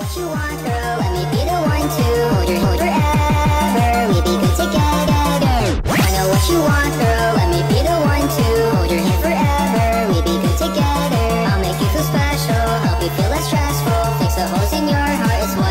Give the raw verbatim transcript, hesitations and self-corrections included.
what you want, girl. Let me be the one to hold your hand forever. We be good together. I know what you want, girl. Let me be the one to hold your hand forever. We be good together. I'll make you feel special, help you feel less stressful, fix the holes in your heart. It's